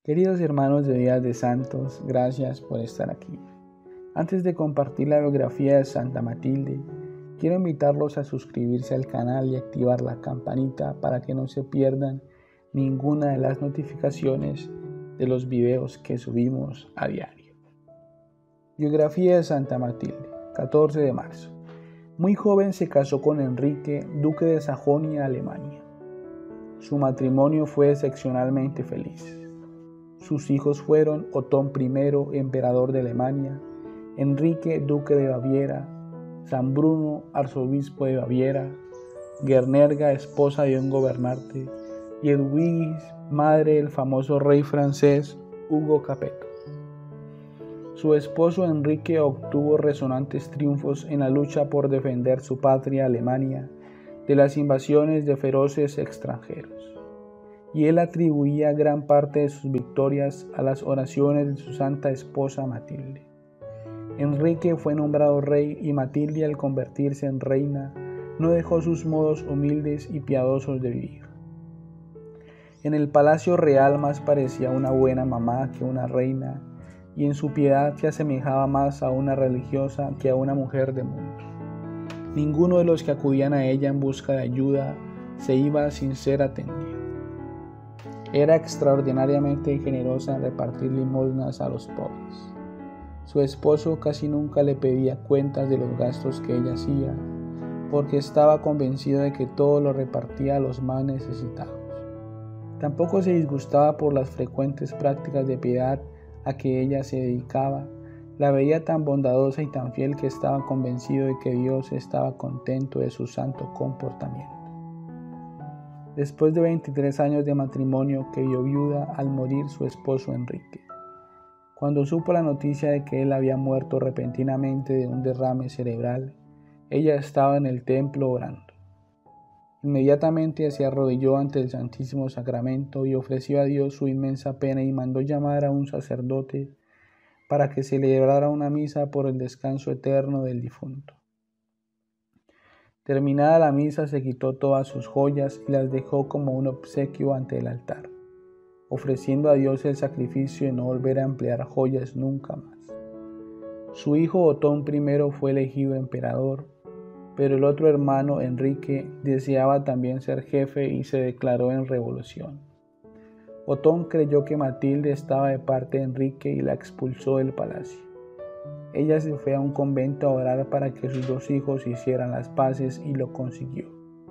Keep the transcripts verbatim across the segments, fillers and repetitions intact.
Queridos hermanos de Días de Santos, gracias por estar aquí. Antes de compartir la biografía de Santa Matilde, quiero invitarlos a suscribirse al canal y activar la campanita para que no se pierdan ninguna de las notificaciones de los videos que subimos a diario. Biografía de Santa Matilde, catorce de marzo. Muy joven se casó con Enrique, duque de Sajonia, Alemania. Su matrimonio fue excepcionalmente feliz. Sus hijos fueron Otón primero, emperador de Alemania, Enrique, duque de Baviera, San Bruno, arzobispo de Baviera, Gernerga, esposa de un gobernante, y Edwige, madre del famoso rey francés Hugo Capeto. Su esposo Enrique obtuvo resonantes triunfos en la lucha por defender su patria Alemania de las invasiones de feroces extranjeros, y él atribuía gran parte de sus victorias a las oraciones de su santa esposa Matilde. Enrique fue nombrado rey y Matilde, al convertirse en reina, no dejó sus modos humildes y piadosos de vivir. En el palacio real más parecía una buena mamá que una reina, y en su piedad se asemejaba más a una religiosa que a una mujer de mundo. Ninguno de los que acudían a ella en busca de ayuda se iba sin ser atendido. Era extraordinariamente generosa en repartir limosnas a los pobres. Su esposo casi nunca le pedía cuentas de los gastos que ella hacía, porque estaba convencido de que todo lo repartía a los más necesitados. Tampoco se disgustaba por las frecuentes prácticas de piedad a que ella se dedicaba. La veía tan bondadosa y tan fiel que estaba convencido de que Dios estaba contento de su santo comportamiento. Después de veintitrés años de matrimonio, quedó viuda al morir su esposo Enrique. Cuando supo la noticia de que él había muerto repentinamente de un derrame cerebral, ella estaba en el templo orando. Inmediatamente se arrodilló ante el Santísimo Sacramento y ofreció a Dios su inmensa pena y mandó llamar a un sacerdote para que celebrara una misa por el descanso eterno del difunto. Terminada la misa, se quitó todas sus joyas y las dejó como un obsequio ante el altar, ofreciendo a Dios el sacrificio de no volver a emplear joyas nunca más. Su hijo Otón primero fue elegido emperador, pero el otro hermano, Enrique, deseaba también ser jefe y se declaró en revolución. Otón creyó que Matilde estaba de parte de Enrique y la expulsó del palacio. Ella se fue a un convento a orar para que sus dos hijos hicieran las paces y lo consiguió.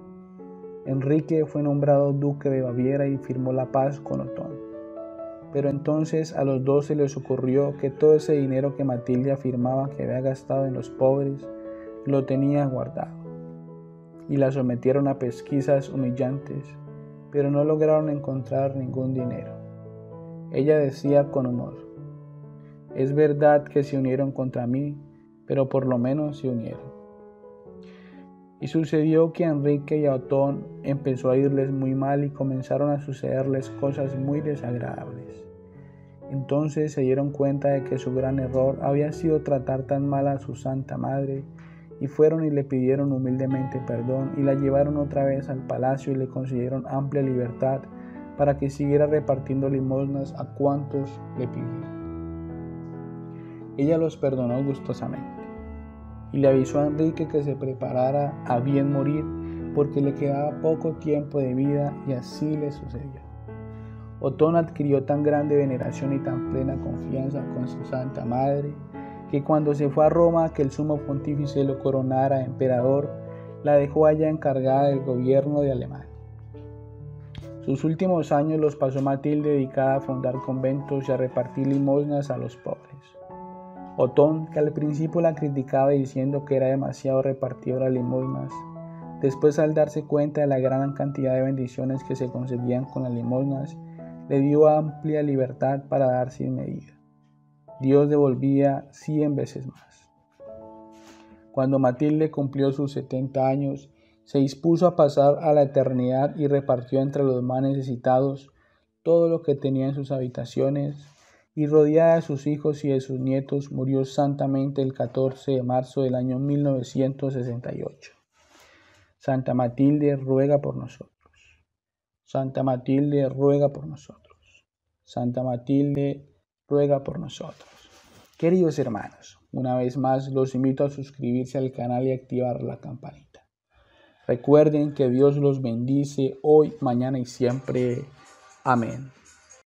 Enrique fue nombrado duque de Baviera y firmó la paz con Otón. Pero entonces a los dos se les ocurrió que todo ese dinero que Matilde afirmaba que había gastado en los pobres lo tenía guardado, y la sometieron a pesquisas humillantes, pero no lograron encontrar ningún dinero. Ella decía con humor: es verdad que se unieron contra mí, pero por lo menos se unieron. Y sucedió que a Enrique y a Otón empezó a irles muy mal y comenzaron a sucederles cosas muy desagradables. Entonces se dieron cuenta de que su gran error había sido tratar tan mal a su Santa Madre, y fueron y le pidieron humildemente perdón y la llevaron otra vez al palacio y le concedieron amplia libertad para que siguiera repartiendo limosnas a cuantos le pidieran. Ella los perdonó gustosamente y le avisó a Enrique que se preparara a bien morir porque le quedaba poco tiempo de vida, y así le sucedió. Otón adquirió tan grande veneración y tan plena confianza con su Santa Madre que cuando se fue a Roma que el sumo pontífice lo coronara emperador, la dejó allá encargada del gobierno de Alemania. Sus últimos años los pasó Matilde dedicada a fundar conventos y a repartir limosnas a los pobres. Otón, que al principio la criticaba diciendo que era demasiado repartidora de limosnas, después, al darse cuenta de la gran cantidad de bendiciones que se conseguían con las limosnas, le dio amplia libertad para dar sin medida. Dios devolvía cien veces más. Cuando Matilde cumplió sus setenta años, se dispuso a pasar a la eternidad y repartió entre los más necesitados todo lo que tenía en sus habitaciones, y rodeada de sus hijos y de sus nietos, murió santamente el catorce de marzo del año mil novecientos sesenta y ocho. Santa Matilde ruega por nosotros. Santa Matilde ruega por nosotros. Santa Matilde, ruega por nosotros. Queridos hermanos, una vez más los invito a suscribirse al canal y activar la campanita. Recuerden que Dios los bendice hoy, mañana y siempre. Amén.